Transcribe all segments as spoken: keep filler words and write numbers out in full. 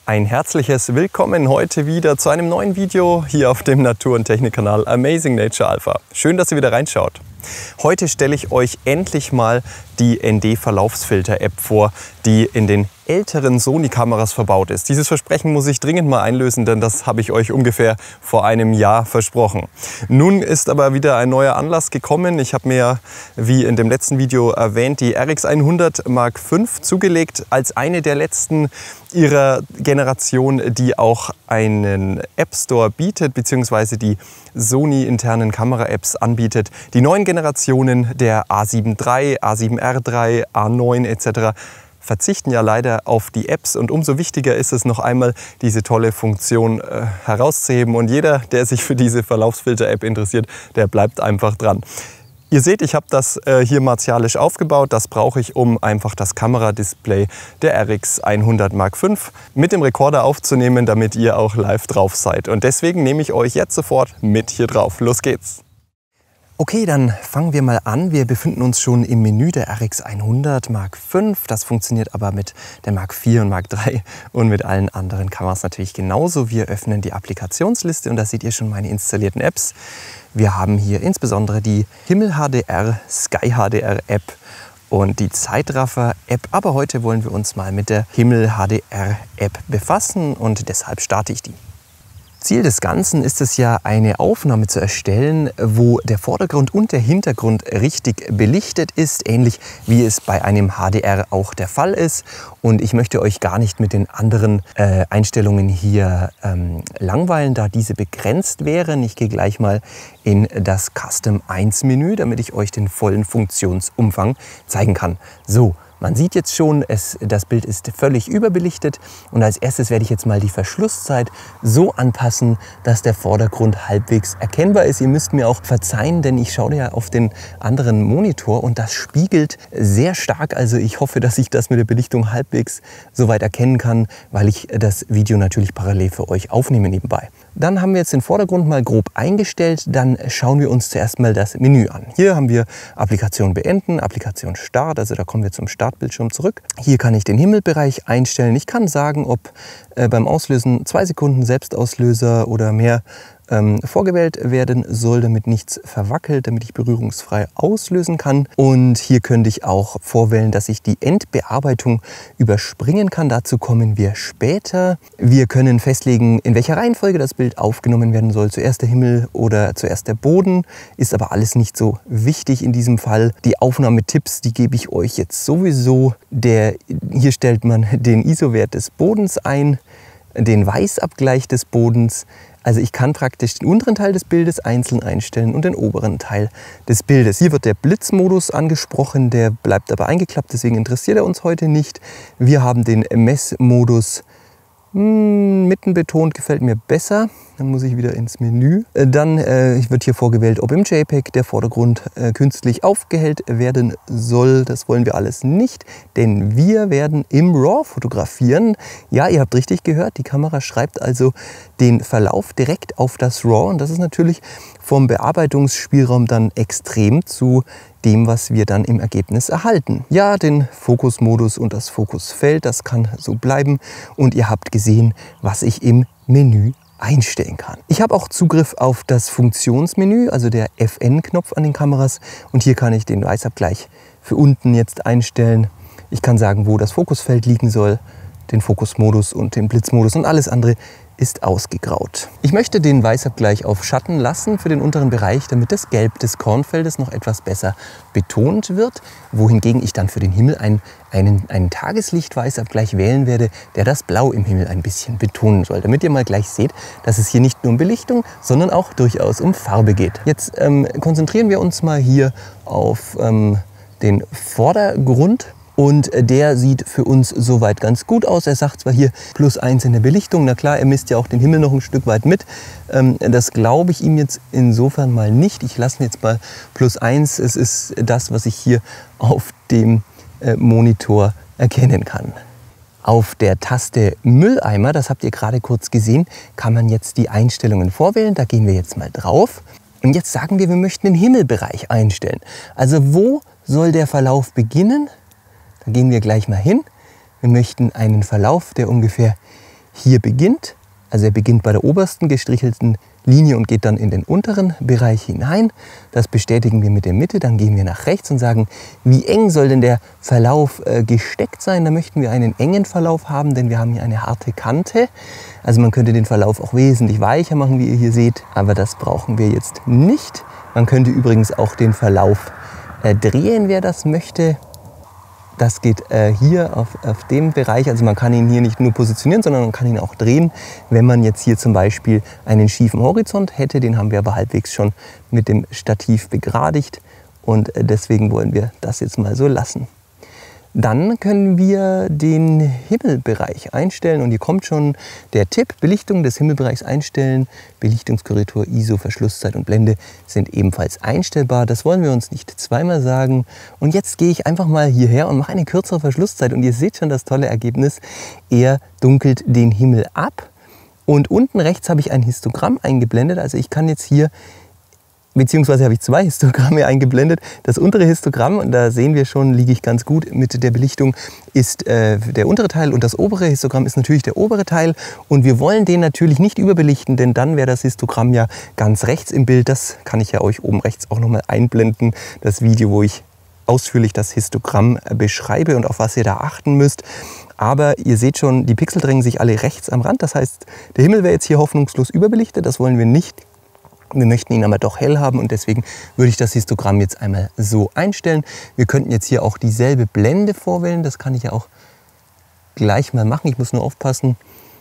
Ein herzliches Willkommen heute wieder zu einem neuen Video hier auf dem Natur- und Technikkanal Amazing Nature Alpha. Schön, dass ihr wieder reinschaut. Heute stelle ich euch endlich mal die N D-Verlaufsfilter-App vor, die in den älteren Sony-Kameras verbaut ist. Dieses Versprechen muss ich dringend mal einlösen, denn das habe ich euch ungefähr vor einem Jahr versprochen. Nun ist aber wieder ein neuer Anlass gekommen. Ich habe mir, wie in dem letzten Video erwähnt, die R X hundert Mark fünf zugelegt als eine der letzten ihrer Generation, die auch einen App Store bietet, beziehungsweise die Sony-internen Kamera-Apps anbietet. Die neuen Generationen der A sieben drei, A sieben R drei, A neun et cetera verzichten ja leider auf die Apps und umso wichtiger ist es noch einmal, diese tolle Funktion äh, herauszuheben. Und jeder, der sich für diese Verlaufsfilter-App interessiert, der bleibt einfach dran. Ihr seht, ich habe das äh, hier martialisch aufgebaut. Das brauche ich, um einfach das Kameradisplay der R X hundert Mark fünf mit dem Rekorder aufzunehmen, damit ihr auch live drauf seid. Und deswegen nehme ich euch jetzt sofort mit hier drauf. Los geht's! Okay, dann fangen wir mal an. Wir befinden uns schon im Menü der R X hundert Mark fünf. Das funktioniert aber mit der Mark vier und Mark drei und mit allen anderen Kameras natürlich genauso. Wir öffnen die Applikationsliste und da seht ihr schon meine installierten Apps. Wir haben hier insbesondere die Himmel H D R, Sky H D R App und die Zeitraffer App. Aber heute wollen wir uns mal mit der Himmel H D R App befassen und deshalb starte ich die. Ziel des Ganzen ist es ja, eine Aufnahme zu erstellen, wo der Vordergrund und der Hintergrund richtig belichtet ist, ähnlich wie es bei einem H D R auch der Fall ist. Und ich möchte euch gar nicht mit den anderen äh, Einstellungen hier ähm, langweilen, da diese begrenzt wären. Ich gehe gleich mal in das Custom eins Menü, damit ich euch den vollen Funktionsumfang zeigen kann. So. Man sieht jetzt schon, es, das Bild ist völlig überbelichtet und als erstes werde ich jetzt mal die Verschlusszeit so anpassen, dass der Vordergrund halbwegs erkennbar ist. Ihr müsst mir auch verzeihen, denn ich schaue ja auf den anderen Monitor und das spiegelt sehr stark. Also ich hoffe, dass ich das mit der Belichtung halbwegs soweit erkennen kann, weil ich das Video natürlich parallel für euch aufnehme nebenbei. Dann haben wir jetzt den Vordergrund mal grob eingestellt. Dann schauen wir uns zuerst mal das Menü an. Hier haben wir Applikation beenden, Applikation Start, also da kommen wir zum Startbildschirm zurück. Hier kann ich den Himmelbereich einstellen. Ich kann sagen, ob äh, beim Auslösen zwei Sekunden Selbstauslöser oder mehr ähm, vorgewählt werden soll, damit nichts verwackelt, damit ich berührungsfrei auslösen kann. Und hier könnte ich auch vorwählen, dass ich die Endbearbeitung überspringen kann. Dazu kommen wir später. Wir können festlegen, in welcher Reihenfolge das Bild aufgenommen werden soll. Zuerst der Himmel oder zuerst der Boden. Ist aber alles nicht so wichtig in diesem Fall. Die Aufnahmetipps, die gebe ich euch jetzt sowieso. Der, hier stellt man den I S O-Wert des Bodens ein, den Weißabgleich des Bodens. Also ich kann praktisch den unteren Teil des Bildes einzeln einstellen und den oberen Teil des Bildes. Hier wird der Blitzmodus angesprochen, der bleibt aber eingeklappt, deswegen interessiert er uns heute nicht. Wir haben den Messmodus hm, mitten betont, gefällt mir besser. Dann muss ich wieder ins Menü. Dann äh, wird hier vorgewählt, ob im JPEG der Vordergrund äh, künstlich aufgehellt werden soll. Das wollen wir alles nicht, denn wir werden im RAW fotografieren. Ja, ihr habt richtig gehört, die Kamera schreibt also den Verlauf direkt auf das RAW. Und das ist natürlich vom Bearbeitungsspielraum dann extrem zu dem, was wir dann im Ergebnis erhalten. Ja, den Fokusmodus und das Fokusfeld, das kann so bleiben. Und ihr habt gesehen, was ich im Menü einstellen kann. Ich habe auch Zugriff auf das Funktionsmenü, also der F N-Knopf an den Kameras. Und hier kann ich den Weißabgleich für unten jetzt einstellen. Ich kann sagen, wo das Fokusfeld liegen soll, den Fokusmodus und den Blitzmodus und alles andere ist ausgegraut. Ich möchte den Weißabgleich auf Schatten lassen für den unteren Bereich, damit das Gelb des Kornfeldes noch etwas besser betont wird, wohingegen ich dann für den Himmel einen, einen, einen Tageslicht-Weißabgleich wählen werde, der das Blau im Himmel ein bisschen betonen soll, damit ihr mal gleich seht, dass es hier nicht nur um Belichtung, sondern auch durchaus um Farbe geht. Jetzt ähm, konzentrieren wir uns mal hier auf ähm, den Vordergrund. Und der sieht für uns soweit ganz gut aus. Er sagt zwar hier plus eins in der Belichtung. Na klar, er misst ja auch den Himmel noch ein Stück weit mit. Das glaube ich ihm jetzt insofern mal nicht. Ich lasse jetzt mal plus eins. Es ist das, was ich hier auf dem Monitor erkennen kann. Auf der Taste Mülleimer, das habt ihr gerade kurz gesehen, kann man jetzt die Einstellungen vorwählen. Da gehen wir jetzt mal drauf. Und jetzt sagen wir, wir möchten den Himmelbereich einstellen. Also wo soll der Verlauf beginnen? Da gehen wir gleich mal hin. Wir möchten einen Verlauf, der ungefähr hier beginnt. Also er beginnt bei der obersten gestrichelten Linie und geht dann in den unteren Bereich hinein. Das bestätigen wir mit der Mitte. Dann gehen wir nach rechts und sagen, wie eng soll denn der Verlauf äh, gesteckt sein? Da möchten wir einen engen Verlauf haben, denn wir haben hier eine harte Kante. Also man könnte den Verlauf auch wesentlich weicher machen, wie ihr hier seht. Aber das brauchen wir jetzt nicht. Man könnte übrigens auch den Verlauf äh, drehen, wer das möchte. Das geht äh, hier auf, auf dem Bereich, also man kann ihn hier nicht nur positionieren, sondern man kann ihn auch drehen. Wenn man jetzt hier zum Beispiel einen schiefen Horizont hätte, den haben wir aber halbwegs schon mit dem Stativ begradigt und äh, deswegen wollen wir das jetzt mal so lassen. Dann können wir den Himmelbereich einstellen und hier kommt schon der Tipp, Belichtung des Himmelbereichs einstellen. Belichtungskorrektur, I S O, Verschlusszeit und Blende sind ebenfalls einstellbar. Das wollen wir uns nicht zweimal sagen. Und jetzt gehe ich einfach mal hierher und mache eine kürzere Verschlusszeit und ihr seht schon das tolle Ergebnis. Er dunkelt den Himmel ab und unten rechts habe ich ein Histogramm eingeblendet. Also ich kann jetzt hier Beziehungsweise habe ich zwei Histogramme eingeblendet. Das untere Histogramm, und da sehen wir schon, liege ich ganz gut mit der Belichtung, ist äh, der untere Teil und das obere Histogramm ist natürlich der obere Teil. Und wir wollen den natürlich nicht überbelichten, denn dann wäre das Histogramm ja ganz rechts im Bild. Das kann ich ja euch oben rechts auch nochmal einblenden, das Video, wo ich ausführlich das Histogramm beschreibe und auf was ihr da achten müsst. Aber ihr seht schon, die Pixel drängen sich alle rechts am Rand. Das heißt, der Himmel wäre jetzt hier hoffnungslos überbelichtet. Das wollen wir nicht. Wir möchten ihn aber doch hell haben und deswegen würde ich das Histogramm jetzt einmal so einstellen. Wir könnten jetzt hier auch dieselbe Blende vorwählen. Das kann ich ja auch gleich mal machen. Ich muss nur aufpassen.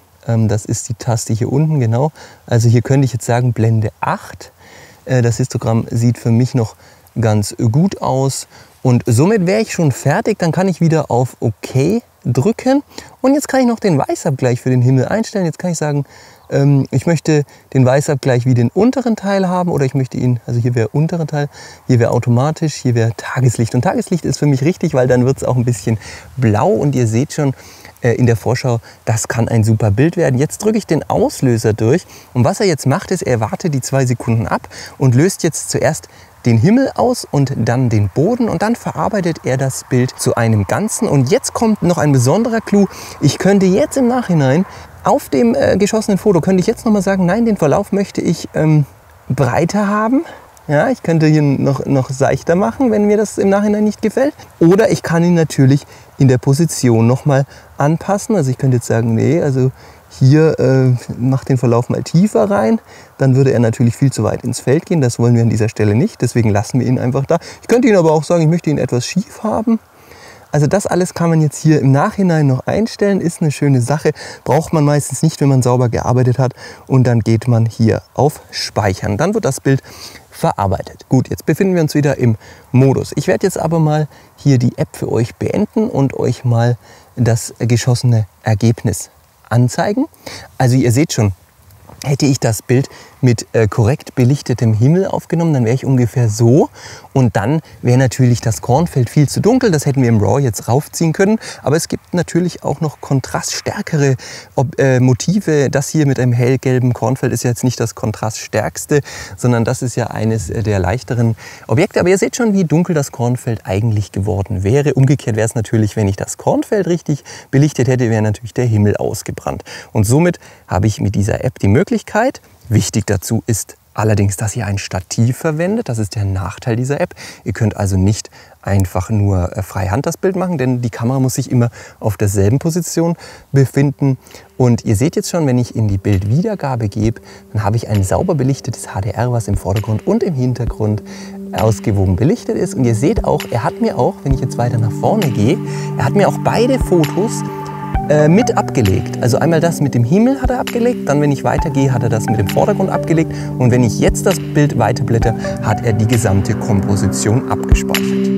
Das ist die Taste hier unten, genau. Also hier könnte ich jetzt sagen Blende acht. Das Histogramm sieht für mich noch ganz gut aus. Und somit wäre ich schon fertig. Dann kann ich wieder auf OK drücken. Und jetzt kann ich noch den Weißabgleich für den Himmel einstellen. Jetzt kann ich sagen, ich möchte den Weißabgleich wie den unteren Teil haben oder ich möchte ihn, also hier wäre untere Teil, hier wäre automatisch, hier wäre Tageslicht. Und Tageslicht ist für mich richtig, weil dann wird es auch ein bisschen blau und ihr seht schon äh, in der Vorschau, das kann ein super Bild werden. Jetzt drücke ich den Auslöser durch und was er jetzt macht ist, er wartet die zwei Sekunden ab und löst jetzt zuerst den Himmel aus und dann den Boden und dann verarbeitet er das Bild zu einem Ganzen. Und jetzt kommt noch ein besonderer Clou. Ich könnte jetzt im Nachhinein auf dem äh, geschossenen Foto, könnte ich jetzt noch mal sagen, nein, den Verlauf möchte ich ähm, breiter haben. Ja, ich könnte hier noch, noch seichter machen, wenn mir das im Nachhinein nicht gefällt. Oder ich kann ihn natürlich in der Position noch mal anpassen. Also ich könnte jetzt sagen, nee, also hier äh, macht den Verlauf mal tiefer rein. Dann würde er natürlich viel zu weit ins Feld gehen. Das wollen wir an dieser Stelle nicht. Deswegen lassen wir ihn einfach da. Ich könnte ihn aber auch sagen, ich möchte ihn etwas schief haben. Also das alles kann man jetzt hier im Nachhinein noch einstellen. Ist eine schöne Sache. Braucht man meistens nicht, wenn man sauber gearbeitet hat. Und dann geht man hier auf Speichern. Dann wird das Bild verarbeitet. Gut, jetzt befinden wir uns wieder im Modus. Ich werde jetzt aber mal hier die App für euch beenden und euch mal das geschossene Ergebnis anzeigen. Also ihr seht schon, hätte ich das Bild mit äh, korrekt belichtetem Himmel aufgenommen, dann wäre ich ungefähr so. Und dann wäre natürlich das Kornfeld viel zu dunkel. Das hätten wir im RAW jetzt raufziehen können. Aber es gibt natürlich auch noch kontraststärkere Ob äh, Motive. Das hier mit einem hellgelben Kornfeld ist jetzt nicht das kontraststärkste, sondern das ist ja eines der leichteren Objekte. Aber ihr seht schon, wie dunkel das Kornfeld eigentlich geworden wäre. Umgekehrt wäre es natürlich, wenn ich das Kornfeld richtig belichtet hätte, wäre natürlich der Himmel ausgebrannt. Und somit habe ich mit dieser App die Möglichkeit, wichtig dazu ist allerdings, dass ihr ein Stativ verwendet. Das ist der Nachteil dieser App. Ihr könnt also nicht einfach nur freihand das Bild machen, denn die Kamera muss sich immer auf derselben Position befinden. Und ihr seht jetzt schon, wenn ich in die Bildwiedergabe gebe, dann habe ich ein sauber belichtetes H D R, was im Vordergrund und im Hintergrund ausgewogen belichtet ist. Und ihr seht auch, er hat mir auch, wenn ich jetzt weiter nach vorne gehe, er hat mir auch beide Fotos mit abgelegt. Also einmal das mit dem Himmel hat er abgelegt, dann wenn ich weitergehe, hat er das mit dem Vordergrund abgelegt und wenn ich jetzt das Bild weiterblätter, hat er die gesamte Komposition abgespeichert.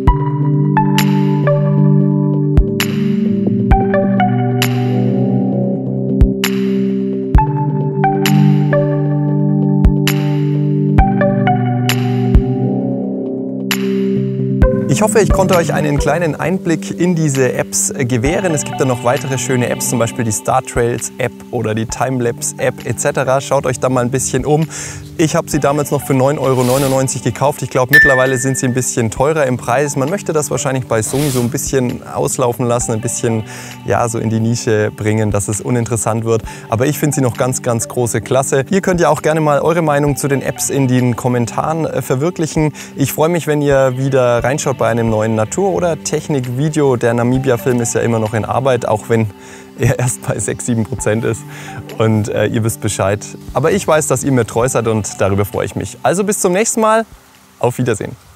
Ich hoffe, ich konnte euch einen kleinen Einblick in diese Apps gewähren. Es gibt dann noch weitere schöne Apps, zum Beispiel die Star Trails App oder die Timelapse App et cetera. Schaut euch da mal ein bisschen um. Ich habe sie damals noch für neun Euro neunundneunzig gekauft. Ich glaube, mittlerweile sind sie ein bisschen teurer im Preis. Man möchte das wahrscheinlich bei Sony so ein bisschen auslaufen lassen, ein bisschen ja, so in die Nische bringen, dass es uninteressant wird. Aber ich finde sie noch ganz, ganz große Klasse. Ihr könnt ja auch gerne mal eure Meinung zu den Apps in den Kommentaren äh, verwirklichen. Ich freue mich, wenn ihr wieder reinschaut bei einem neuen Natur- oder Technik-Video. Der Namibia-Film ist ja immer noch in Arbeit, auch wenn er erst bei sechs, sieben Prozent ist und äh, ihr wisst Bescheid. Aber ich weiß, dass ihr mir treu seid und darüber freue ich mich. Also bis zum nächsten Mal. Auf Wiedersehen.